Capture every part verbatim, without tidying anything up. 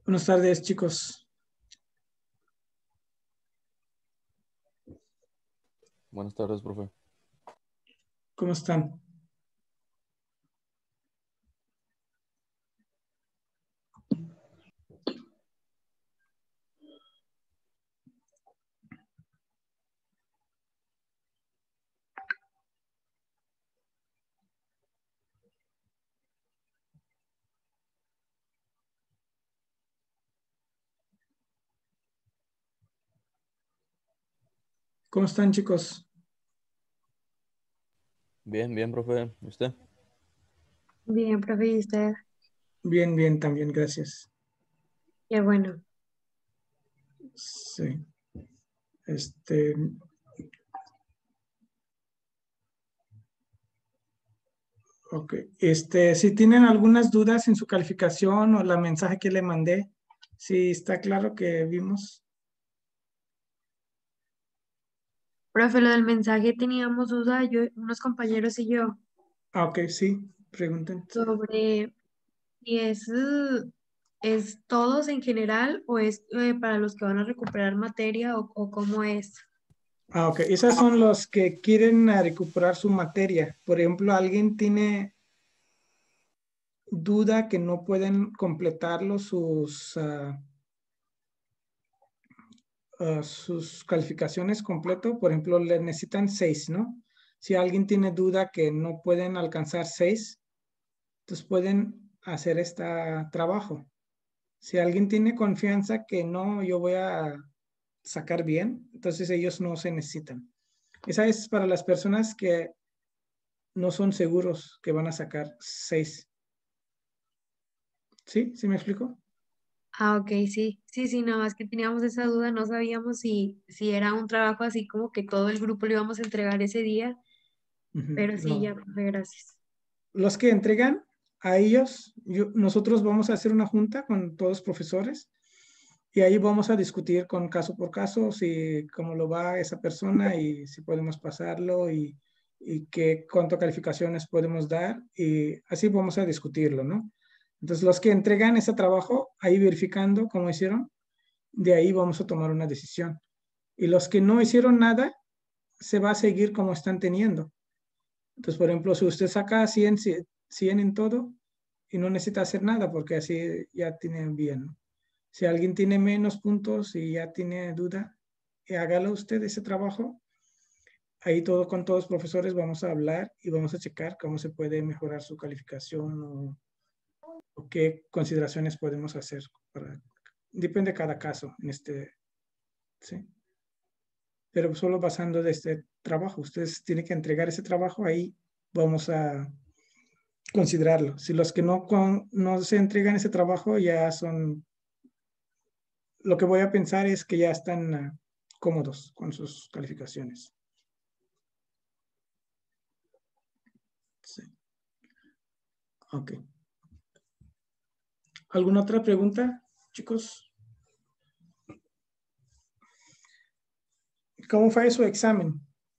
Buenas tardes, chicos. Buenas tardes, profe. ¿Cómo están? ¿Cómo están, chicos? Bien, bien, profe. ¿Y usted? Bien, profe, ¿y usted? Bien, bien, también, gracias. Qué bueno. Sí. Este, ok. Este, si tienen algunas dudas en su calificación o la mensaje que le mandé, sí, está claro que vimos. Profe, lo del mensaje teníamos duda, yo, unos compañeros y yo, Ah, ok, sí, pregunten. sobre si es, eh, es todos en general o es eh, para los que van a recuperar materia o, o cómo es. Ah, ok. Esas son los que quieren ah, recuperar su materia. Por ejemplo, alguien tiene duda que no pueden completarlo sus, ah, ah, sus calificaciones completo. Por ejemplo, le necesitan seis, ¿no? Si alguien tiene duda que no pueden alcanzar seis, entonces pueden hacer este trabajo. Si alguien tiene confianza que no, yo voy a sacar bien, entonces ellos no se necesitan. Esa es para las personas que no son seguros que van a sacar seis. ¿Sí? ¿Sí me explico? Ah, ok, sí, sí, sí, nada más que teníamos esa duda, no sabíamos si, si era un trabajo así como que todo el grupo lo íbamos a entregar ese día, Ujú. pero sí, ya, No. profe, gracias. Los que entregan a ellos, yo- nosotros vamos a hacer una junta con todos los profesores y ahí vamos a discutir con caso por caso si cómo lo va esa persona y si podemos pasarlo y, y qué cuánto calificaciones podemos dar y así vamos a discutirlo, ¿no? Entonces los que entregan ese trabajo, ahí verificando cómo hicieron, de ahí vamos a tomar una decisión. Y los que no hicieron nada, se va a seguir como están teniendo. Entonces, por ejemplo, si usted saca cien, cien en todo y no necesita hacer nada porque así ya tiene bien, ¿no? Si alguien tiene menos puntos y ya tiene duda, y hágalo usted ese trabajo. Ahí todo con todos los profesores vamos a hablar y vamos a checar cómo se puede mejorar su calificación o, o qué consideraciones podemos hacer. Para, depende de cada caso en este, ¿sí? Pero solo basando de este trabajo. Ustedes tienen que entregar ese trabajo, ahí vamos a considerarlo. Si los que no, con, no se entregan ese trabajo ya son, lo que voy a pensar es que ya están uh, cómodos con sus calificaciones. Sí. Ok. ¿Alguna otra pregunta, chicos? ¿Cómo fue su examen?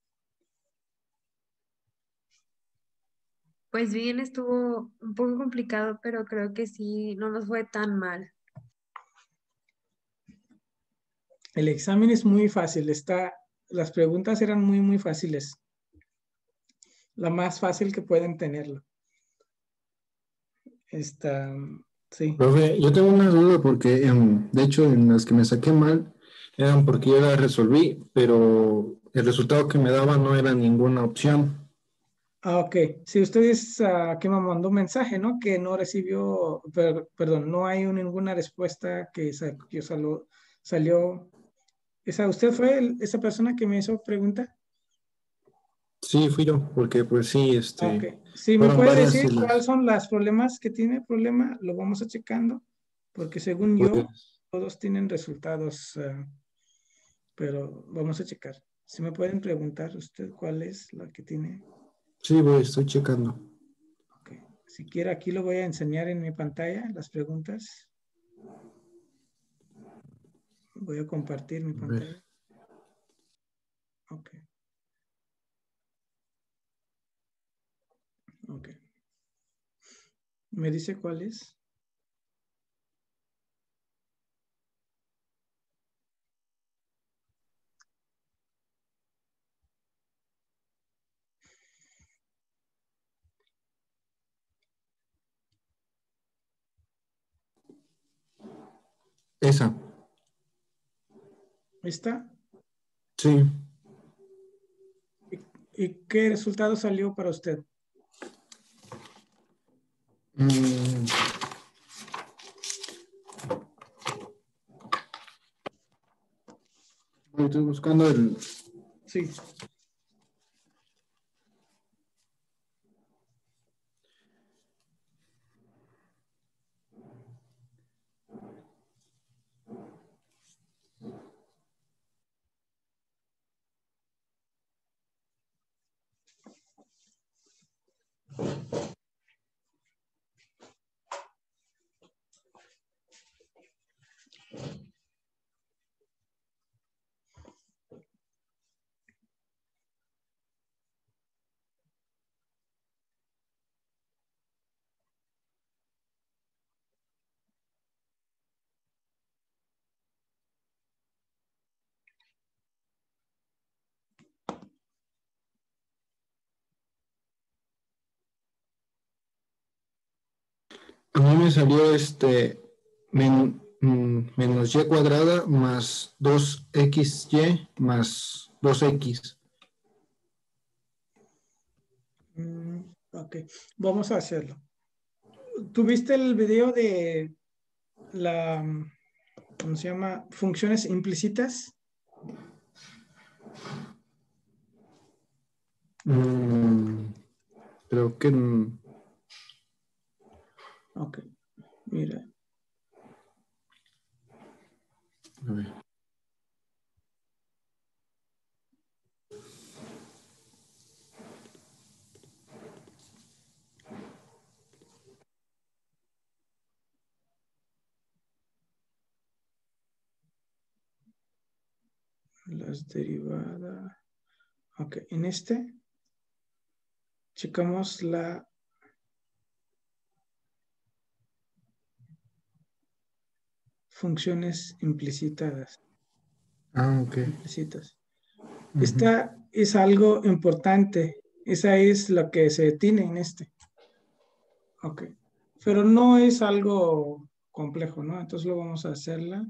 Pues bien, estuvo un poco complicado, pero creo que sí, no nos fue tan mal. El examen es muy fácil. Está, las preguntas eran muy, muy fáciles. La más fácil que pueden tenerlo. Está, sí. Profe, yo tengo una duda porque em, de hecho en las que me saqué mal eran porque yo las resolví, pero el resultado que me daba no era ninguna opción. Ah, ok. Si ustedes uh, que me mandó un mensaje, ¿no? Que no recibió, per- perdón, no hay ninguna respuesta que, sa- que salió, salió. Esa, ¿usted fue el- esa persona que me hizo pregunta? Sí, fui yo, porque pues sí, Ah, ok. este, Si me fueron puede varias y decir cuáles las, son los problemas que tiene problema, lo vamos a checando, porque según yo, pues todos tienen resultados, uh, pero vamos a checar. Si me pueden preguntar usted cuál es la que tiene. sí, voy, estoy checando. Ok. Si quiere, aquí lo voy a enseñar en mi pantalla, las preguntas. Voy a compartir mi A ver, pantalla. Ok, ok. ¿Me dice cuál es? Esa. ¿Esta? Sí. ¿Y, y qué resultado salió para usted? Mm. Estoy buscando el... Sí. A mí me salió este men, mm, menos y cuadrada más dos equis ye más dos equis. Mm, ok, vamos a hacerlo. ¿Tuviste el video de la, ¿cómo se llama? Funciones implícitas. Mm, creo que... mm, Ok, mira. a ver. Las derivadas. Ok, en este checamos la funciones implícitas. Ah, ok. implícitas. Ujú. Esta es algo importante. Esa es lo que se tiene en este. Ok. Pero no es algo complejo, ¿no? Entonces lo vamos a hacerla.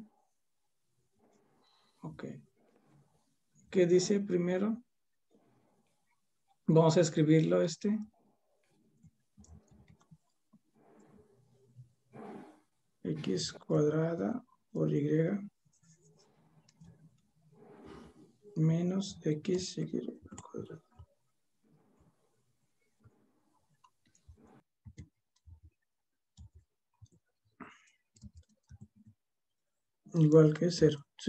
Ok. ¿Qué dice primero? Vamos a escribirlo este. X cuadrada por Y menos X Y cuadrada. Igual que cero, ¿sí?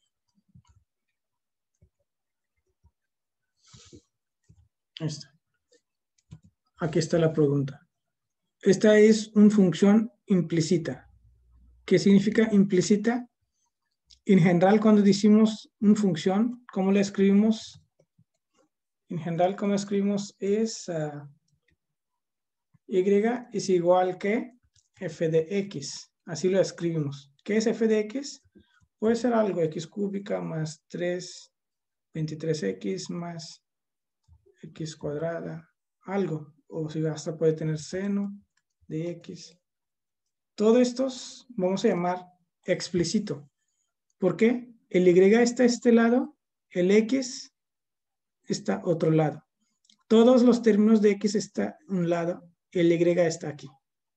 Esta. Aquí está la pregunta. Esta es una función implícita. ¿Qué significa implícita? En general, cuando decimos una función, ¿cómo la escribimos? En general, ¿cómo escribimos? Es uh, y es igual que f de x. Así lo escribimos. ¿Qué es f de x? Puede ser algo x cúbica más tres, veintitrés equis más x cuadrada, algo. O si hasta puede tener seno de x. Todo estos vamos a llamar explícito. ¿Por qué? El y está a este lado, el x está otro lado. Todos los términos de x está un lado, el y está aquí.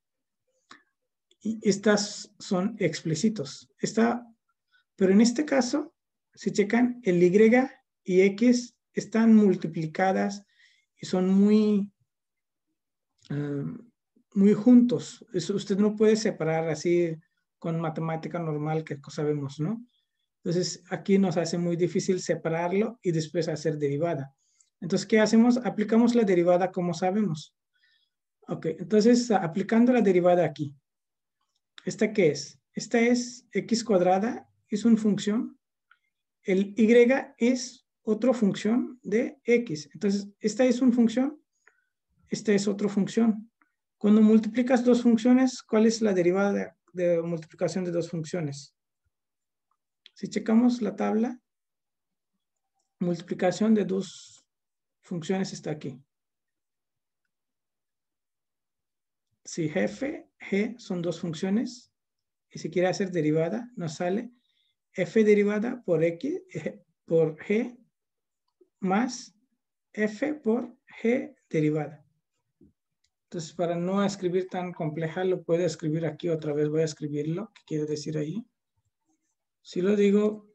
Y estas son explícitos. Está, pero en este caso, si checan, el y y x están multiplicadas y son muy, uh, muy juntos. Eso usted no puede separar así con matemática normal que sabemos, ¿no? Entonces, aquí nos hace muy difícil separarlo y después hacer derivada. Entonces, ¿qué hacemos? Aplicamos la derivada como sabemos. Ok, entonces, aplicando la derivada aquí. ¿Esta qué es? Esta es x cuadrada, es una función. El y es otra función de x. Entonces, esta es una función, esta es otra función. Cuando multiplicas dos funciones, ¿cuál es la derivada de, de multiplicación de dos funciones? Si checamos la tabla, multiplicación de dos funciones está aquí. Si f, g son dos funciones, y si quiere hacer derivada, nos sale f derivada por x por g más f por g derivada. Entonces, para no escribir tan compleja, lo puedo escribir aquí otra vez. Voy a escribirlo. ¿Qué quiere decir ahí? Si lo digo,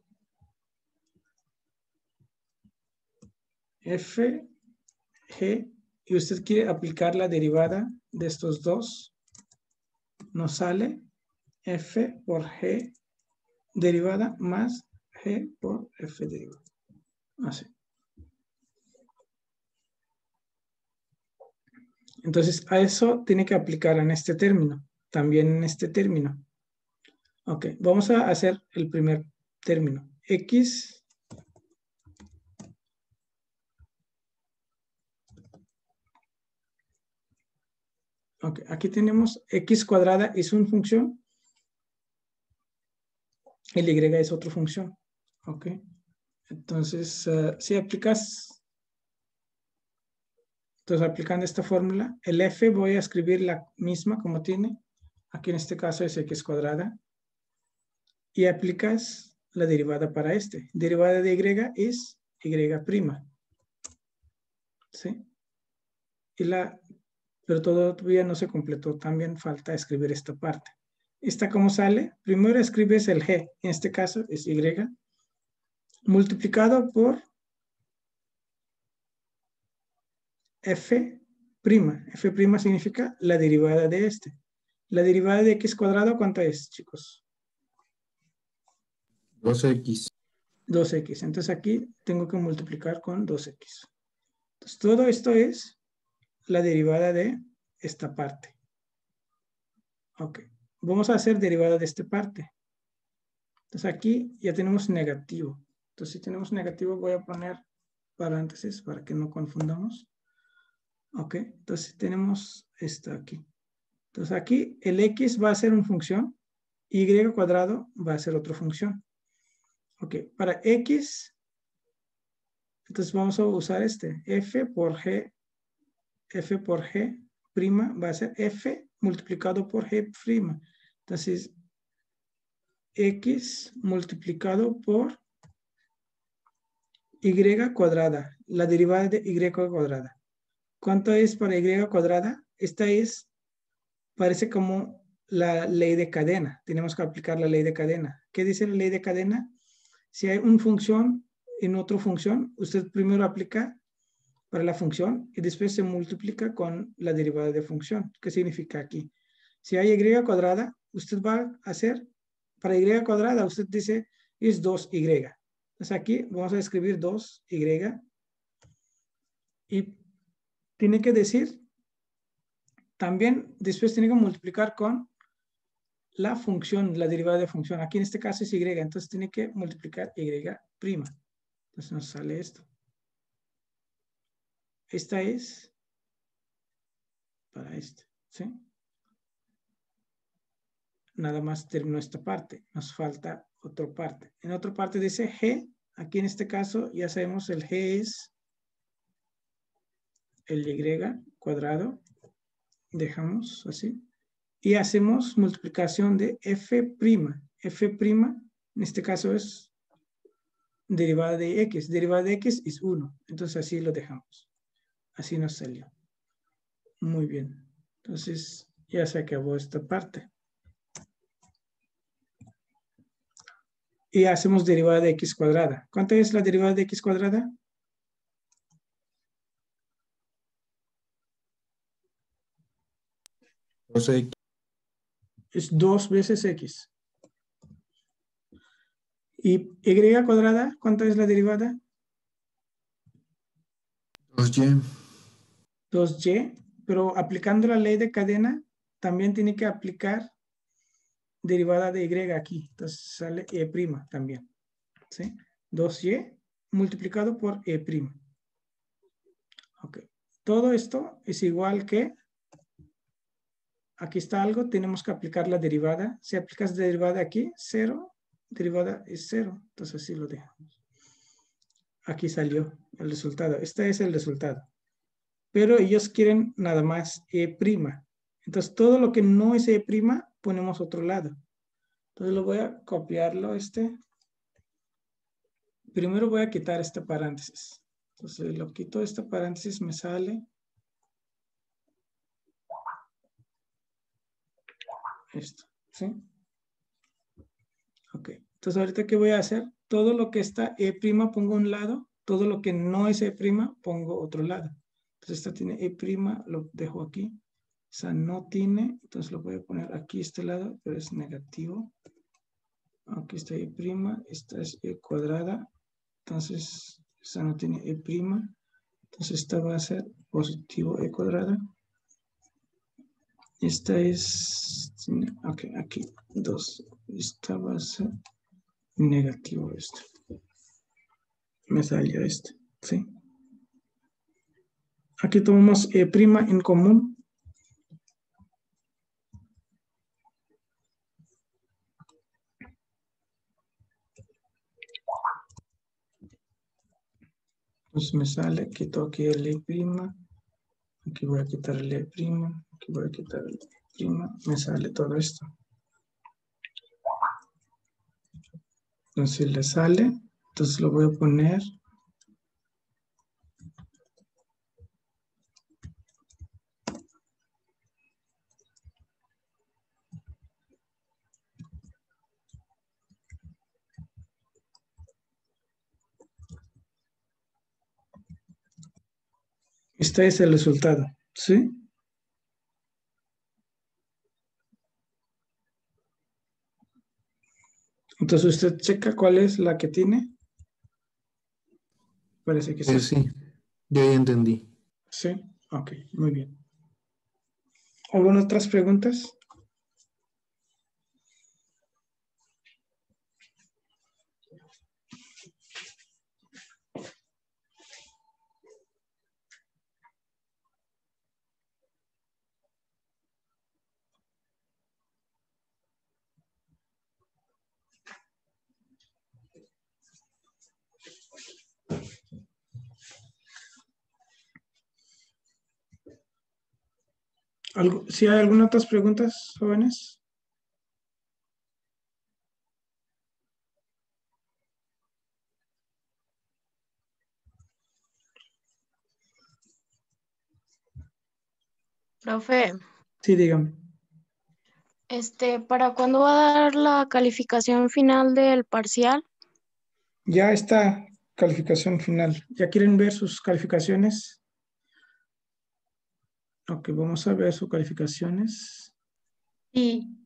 f, g, y usted quiere aplicar la derivada de estos dos, nos sale f por g derivada más g por f derivada. Así. Entonces, a eso tiene que aplicar en este término, también en este término. Ok, vamos a hacer el primer término. X ok, aquí tenemos x cuadrada es una función, el y es otra función. Ok, entonces, uh, si aplicas... Entonces, aplicando esta fórmula, el f voy a escribir la misma como tiene. Aquí en este caso es x cuadrada. Y aplicas la derivada para este. Derivada de y es y prima. ¿Sí? Y la, pero todavía no se completó. También falta escribir esta parte. ¿Esta cómo sale? Primero escribes el g. En este caso es y. Multiplicado por f prima. F prima significa la derivada de este. La derivada de x cuadrado, ¿cuánto es, chicos? dos x. dos x. Entonces aquí tengo que multiplicar con dos x. Entonces todo esto es la derivada de esta parte. Ok. Vamos a hacer derivada de esta parte. Entonces aquí ya tenemos negativo. Entonces si tenemos negativo voy a poner paréntesis para que no confundamos. Ok. Entonces tenemos esto aquí. Entonces aquí el x va a ser una función. Y cuadrado va a ser otra función. Ok. Para x, entonces vamos a usar este. F por g. F por g prima va a ser f multiplicado por g prima. Entonces, x multiplicado por y cuadrada, la derivada de y cuadrada. ¿Cuánto es para y cuadrada? Esta es, parece como la ley de cadena. Tenemos que aplicar la ley de cadena. ¿Qué dice la ley de cadena? Si hay una función en otra función, usted primero aplica para la función y después se multiplica con la derivada de función. ¿Qué significa aquí? Si hay y cuadrada, usted va a hacer, para y cuadrada, usted dice, es dos y. Entonces aquí vamos a escribir dos y. Y tiene que decir, también después tiene que multiplicar con la función, la derivada de función. Aquí en este caso es y, entonces tiene que multiplicar y prima. Entonces nos sale esto. Esta es para este, ¿sí? Nada más terminó esta parte. Nos falta otra parte. En otra parte dice g. Aquí en este caso ya sabemos el g es el y cuadrado. Dejamos así. Y hacemos multiplicación de f prima. F prima, en este caso es derivada de x. Derivada de x es uno. Entonces así lo dejamos. Así nos salió. Muy bien. Entonces ya se acabó esta parte. Y hacemos derivada de x cuadrada. ¿Cuánto es la derivada de x cuadrada? dos x. Es dos veces x. ¿Y y cuadrada? ¿Cuánto es la derivada? dos y. dos y. Pero aplicando la ley de cadena, también tiene que aplicar derivada de y aquí. Entonces sale e' también. ¿Sí? dos y multiplicado por e'. Ok. Todo esto es igual que, aquí está algo, tenemos que aplicar la derivada. Si aplicas derivada aquí, cero, derivada es cero. Entonces así lo dejamos. Aquí salió el resultado. Este es el resultado. Pero ellos quieren nada más e'. Entonces todo lo que no es e', ponemos otro lado. Entonces lo voy a copiarlo este. Primero voy a quitar este paréntesis. Entonces lo quito este paréntesis, me sale esto, ¿sí? Ok. Entonces ahorita ¿qué voy a hacer? Todo lo que está E' pongo a un lado, todo lo que no es E' pongo otro lado. Entonces esta tiene E', lo dejo aquí. Esa no tiene, entonces lo voy a poner aquí este lado, pero es negativo. Aquí está E', esta es E cuadrada, entonces esta no tiene E', entonces esta va a ser positivo E cuadrada. Esta es, ok, aquí, dos, esta va a ser negativo esto. Me salió este, ¿sí? Aquí tomamos E' en común. Entonces me sale, quito aquí el E', aquí voy a quitar el E', aquí voy a quitar el E', me sale todo esto. Entonces le sale, entonces lo voy a poner. Este es el resultado, ¿sí? Entonces usted checa cuál es la que tiene. Parece que sí. Eh, sí, ya, ya entendí. Sí, ok, muy bien. ¿Algunas otras preguntas? ¿Algo, si hay algunas otras preguntas, jóvenes? Profe, Sí, dígame. este, ¿para cuándo va a dar la calificación final del parcial? Ya está calificación final. ¿Ya quieren ver sus calificaciones? Ok, vamos a ver sus calificaciones. Sí.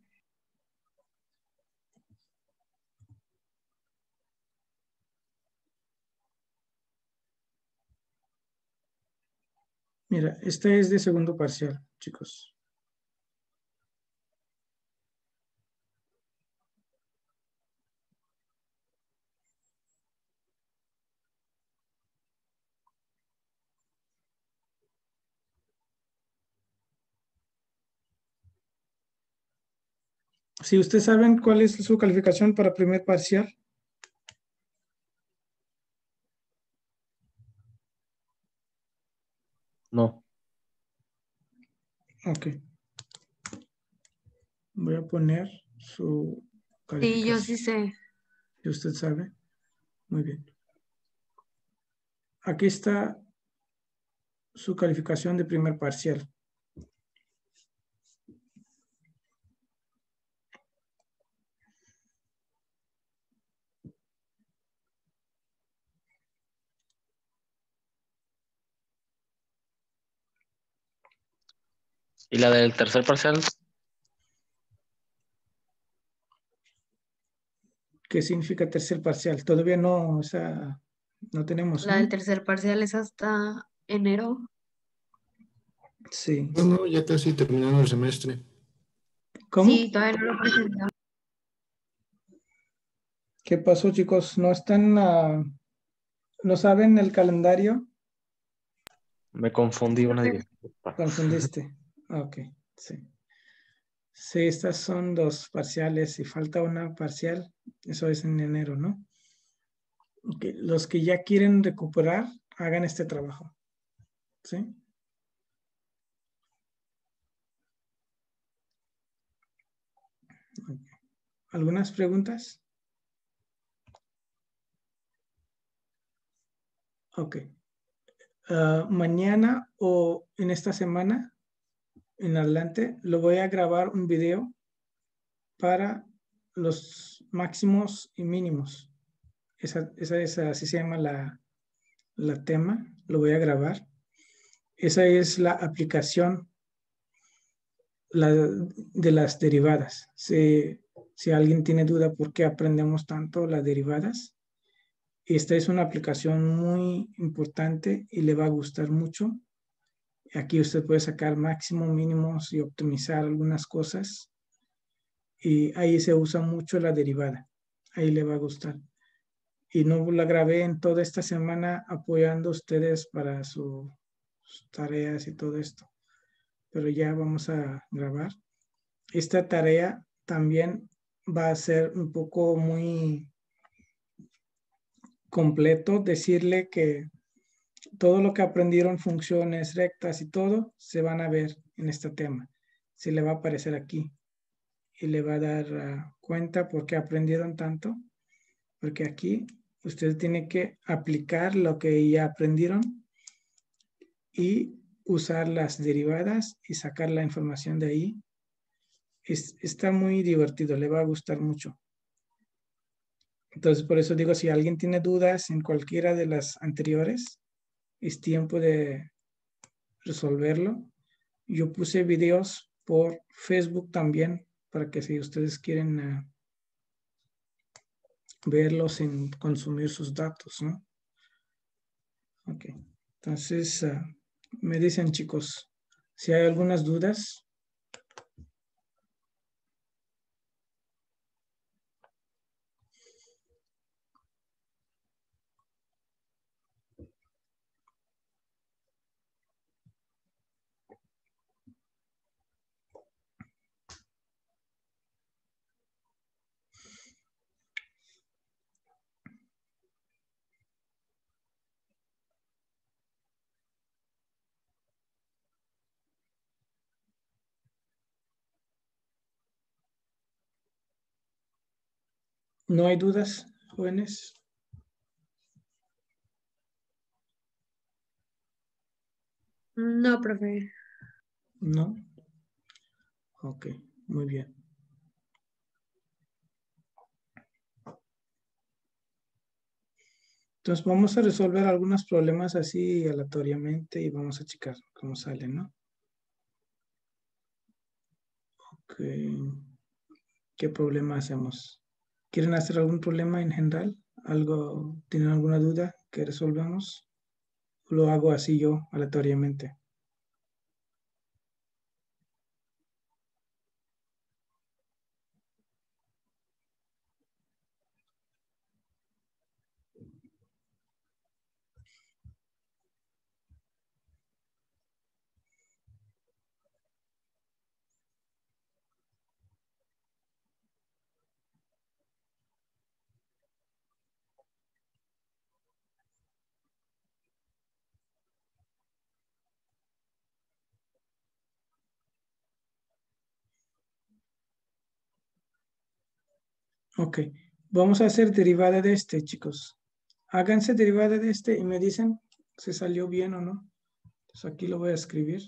Mira, esta es de segundo parcial, chicos. Si ustedes saben cuál es su calificación para primer parcial. No. Ok. Voy a poner su Sí, yo sí calificación. sé. Si usted sabe. Muy bien. Aquí está su calificación de primer parcial. ¿Y la del tercer parcial? ¿Qué significa tercer parcial? Todavía no, o sea, no tenemos, La del ¿no? tercer parcial es hasta enero. Sí. No, no, ya casi terminando el semestre. ¿Cómo? Sí, todavía no lo presentamos. ¿Qué pasó, chicos? ¿No están, ah, no saben el calendario? Me confundí una disculpa. Confundiste. Ok, sí. Sí, estas son dos parciales y falta una parcial. Eso es en enero, ¿no? Ok, los que ya quieren recuperar, hagan este trabajo. ¿Sí? Ok. ¿Algunas preguntas? Ok. Uh, mañana o en esta semana, en adelante, lo voy a grabar un video para los máximos y mínimos. Esa, esa, esa así se llama la, la tema. Lo voy a grabar. Esa es la aplicación la, de las derivadas. Si, si alguien tiene duda por qué aprendemos tanto las derivadas, esta es una aplicación muy importante y le va a gustar mucho. Aquí usted puede sacar máximos, mínimos y optimizar algunas cosas. Y ahí se usa mucho la derivada. Ahí le va a gustar. Y no la grabé en toda esta semana apoyando a ustedes para su, sus tareas y todo esto. Pero ya vamos a grabar. Esta tarea también va a ser un poco muy completo. Decirle que todo lo que aprendieron, funciones rectas y todo, se van a ver en este tema. Se le va a aparecer aquí. Y le va a dar uh, cuenta por qué aprendieron tanto. Porque aquí usted tiene que aplicar lo que ya aprendieron y usar las derivadas y sacar la información de ahí. Es, está muy divertido, le va a gustar mucho. Entonces, por eso digo, si alguien tiene dudas en cualquiera de las anteriores, es tiempo de resolverlo. Yo puse videos por Facebook también, para que si ustedes quieren uh, verlos sin consumir sus datos, ¿no? Ok, entonces uh, me dicen, chicos, si hay algunas dudas. ¿No hay dudas, jóvenes? No, profe. No. Ok, muy bien. Entonces vamos a resolver algunos problemas así aleatoriamente y vamos a checar cómo salen, ¿no? Ok. ¿Qué problema hacemos? ¿Quieren hacer algún problema en general? ¿Algo, tienen alguna duda que resolvamos? Lo hago así yo, aleatoriamente. Ok, vamos a hacer derivada de este, chicos. Háganse derivada de este y me dicen si salió bien o no. Entonces aquí lo voy a escribir.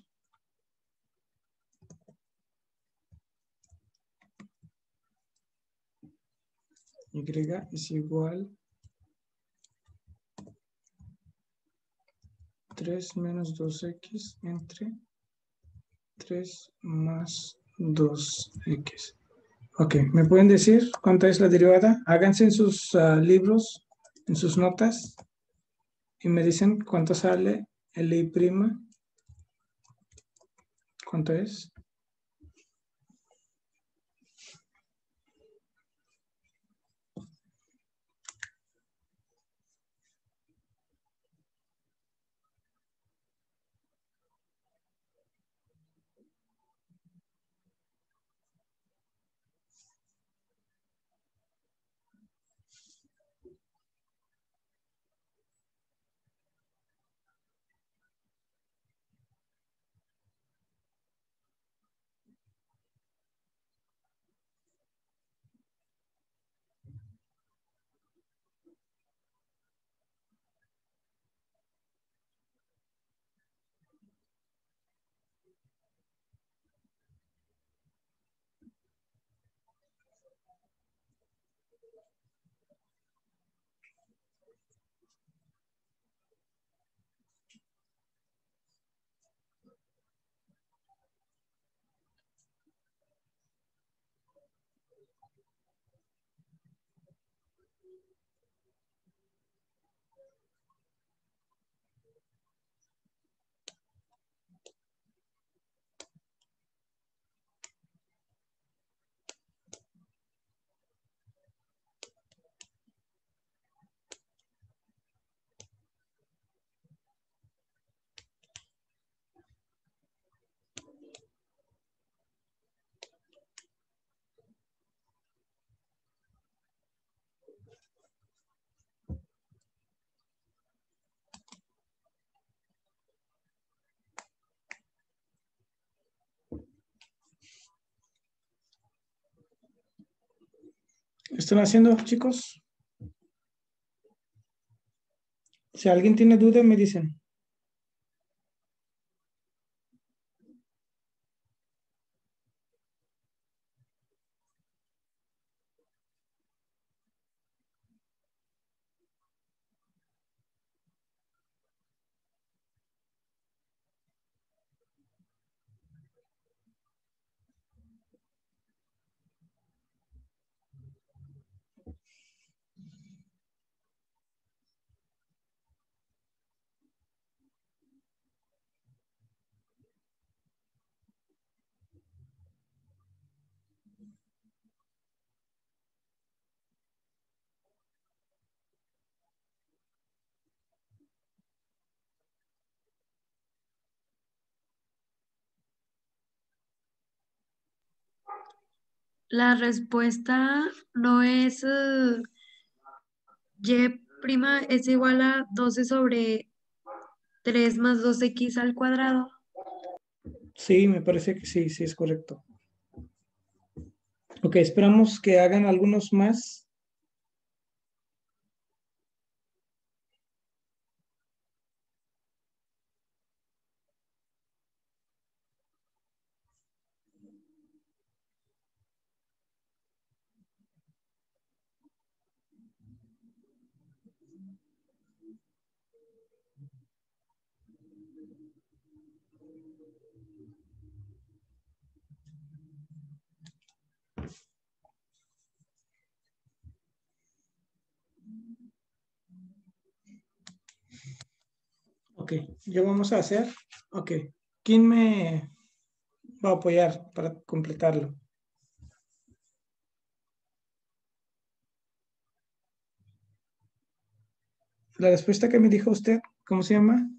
Y es igual tres menos dos x entre tres más dos x. Ok, ¿me pueden decir cuánto es la derivada? Háganse en sus uh, libros, en sus notas, y me dicen cuánto sale el i'. ¿Cuánto es? ¿Están haciendo, chicos? Si alguien tiene duda, me dicen. La respuesta no es eh, y prima es igual a doce sobre tres más dos x al cuadrado. Sí, me parece que sí, sí es correcto. Ok, esperamos que hagan algunos más. Ok, ya vamos a hacer. Ok, ¿quién me va a apoyar para completarlo? La respuesta que me dijo usted, ¿cómo se llama?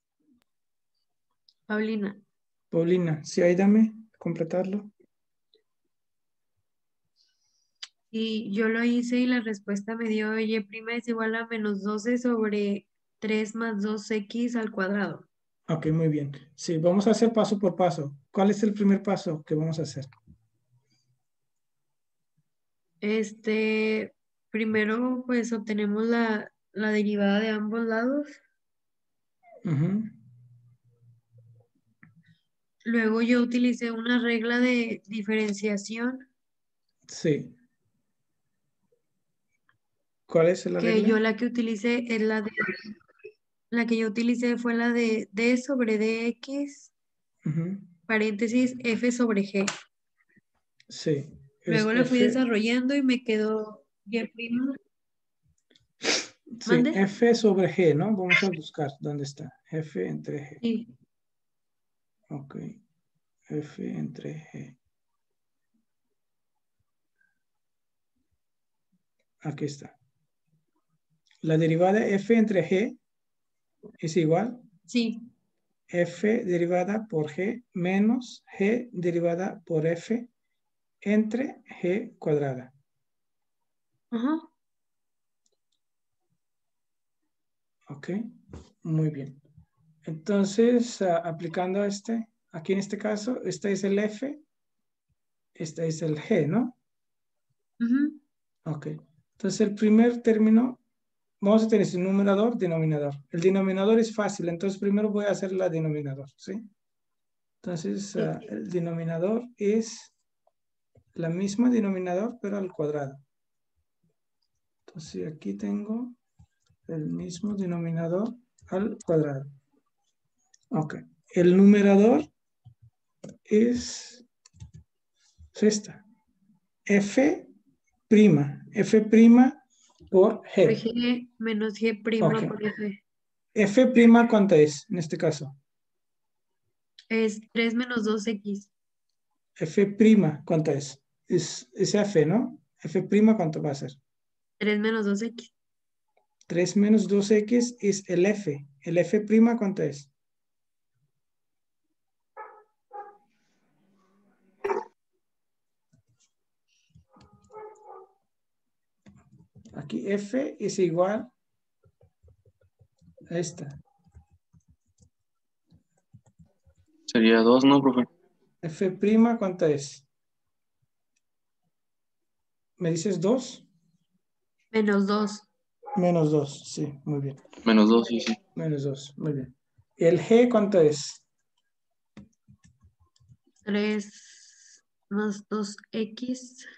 Paulina. Paulina, sí, ayúdame a completarlo. Y yo lo hice y la respuesta me dio y prima es igual a menos doce sobre tres más dos x al cuadrado. Ok, muy bien. Sí, vamos a hacer paso por paso. ¿Cuál es el primer paso que vamos a hacer? Este, primero pues obtenemos la, la derivada de ambos lados. Ujú. Luego yo utilicé una regla de diferenciación Sí. ¿Cuál es la que regla? yo la que utilicé es la de la que yo utilicé fue la de d sobre dx Ujú. paréntesis f sobre g. Sí. Es Luego la fui F. desarrollando y me quedó y prima. Sí, ¿Mande? F sobre G, ¿no? Vamos a buscar dónde está. F entre G. Sí. Ok. F entre G. Aquí está. La derivada F entre G es igual Sí. F derivada por G menos G derivada por F entre G cuadrada. Ajá. Ok. Muy bien. Entonces, uh, aplicando este, aquí en este caso, este es el F, este es el G, ¿no? Ujú. Ok. Entonces, el primer término, vamos a tener su numerador, denominador. El denominador es fácil, entonces primero voy a hacer la denominador, ¿sí? Entonces, uh, el denominador es la misma denominador, pero al cuadrado. Entonces, aquí tengo el mismo denominador al cuadrado. Ok. El numerador es esta. F prima. F prima por Por G. G menos G prima Ok. por F. F prima, ¿cuánto es en este caso? Es tres menos dos X. F prima, ¿cuánto es? Es, es F, ¿no? F prima, ¿cuánto va a ser? tres menos dos X. tres menos dos X es el F. ¿El F prima cuánto es? Aquí F es igual a esta. Sería dos, ¿no, profe? F prima, ¿cuánto es? ¿Me dices dos? Menos dos. Menos dos, sí, muy bien. Menos dos, sí, sí. Menos dos, muy bien. ¿El G cuánto es? tres más dos X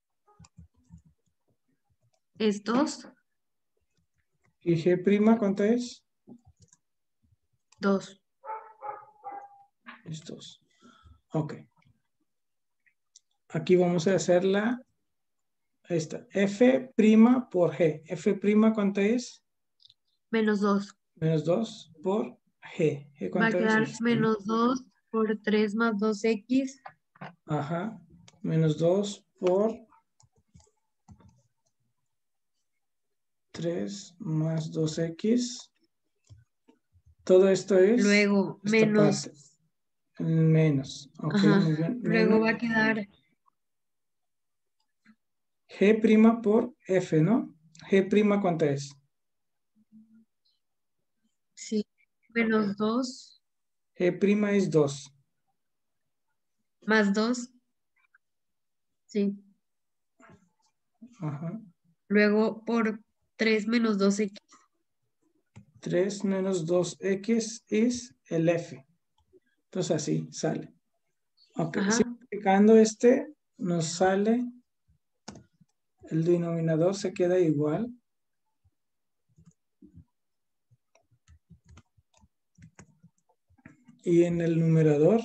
es dos. ¿Y G prima cuánto es? dos. Es dos. Ok. Aquí vamos a hacer la esta. F prima por G. F prima ¿cuánto es? Menos dos. Menos dos por G. ¿G Va a cuánto es? quedar Es- menos dos por tres más dos X. Ajá. Menos dos por tres más dos X. Todo esto es Luego esta menos. parte. Menos. Ok, Ajá. muy bien. Luego Menos va a quedar G prima por F, ¿no? G prima ¿cuánto es? sí, menos dos G prima es dos. más dos. Sí. Ajá. Luego por tres menos dos X. tres menos dos X es el F. Entonces así sale. Ok, Ajá. simplificando este, nos sale, el denominador se queda igual. Y en el numerador,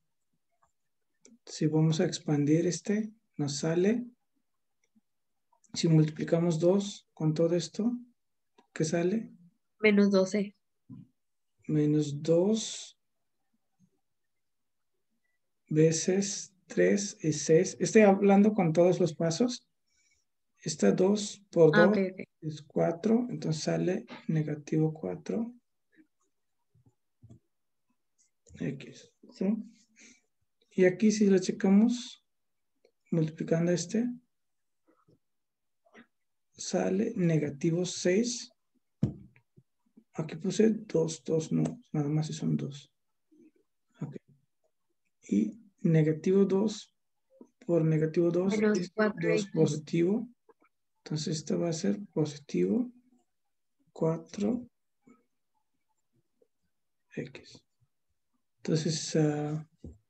si vamos a expandir este, nos sale, si multiplicamos dos con todo esto, ¿qué sale? Menos doce. Menos dos veces tres es seis. Estoy hablando con todos los pasos. Esta dos por Ah, dos ok, ok. es cuatro, entonces sale negativo cuatro X. ¿Sí? Y aquí si lo checamos, multiplicando este, sale negativo seis. Aquí puse dos, dos, no, nada más si son dos. Okay. Y negativo dos por negativo dos Menos es cuatro dos X. positivo. Entonces esto va a ser positivo cuatro X. Entonces, uh,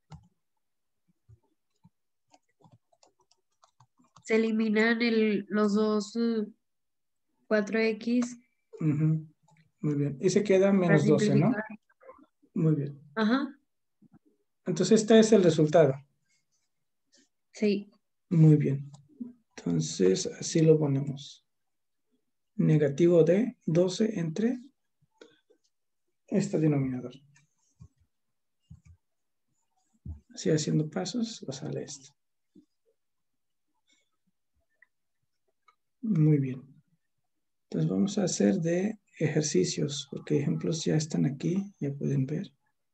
Se eliminan el, los dos uh, cuatro X uh-huh, muy bien. Y se queda para menos doce, ¿no? simplificar. Muy bien. Ajá. Entonces este es el resultado. Sí. Muy bien. Entonces así lo ponemos. Negativo de doce entre este denominador. Así haciendo pasos, va a salir esto. Muy bien. Entonces vamos a hacer de ejercicios, porque ejemplos ya están aquí, ya pueden ver.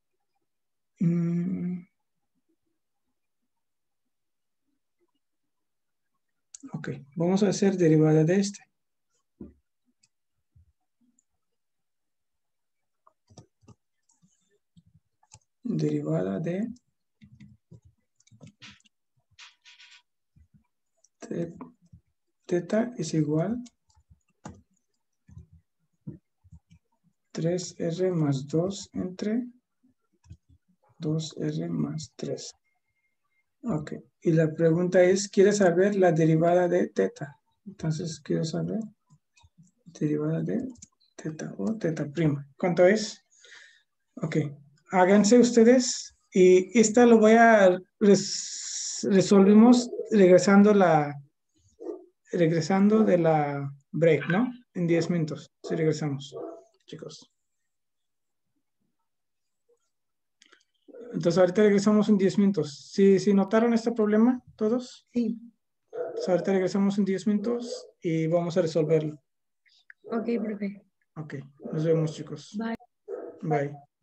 Mm. Ok, vamos a hacer derivada de este. Derivada de teta es igual tres R más dos entre dos R más tres. Ok, y la pregunta es, ¿quieres saber la derivada de teta? Entonces, quiero saber derivada de teta o teta prima. ¿Cuánto es? Ok, háganse ustedes y esta lo voy a res resolvimos regresando la regresando de la break, ¿no? En diez minutos. Sí, regresamos, chicos. Entonces, ahorita regresamos en diez minutos. ¿Sí, sí notaron este problema todos? Sí. Entonces, ahorita regresamos en diez minutos y vamos a resolverlo. Ok, profe. Ok, nos vemos, chicos. Bye. Bye.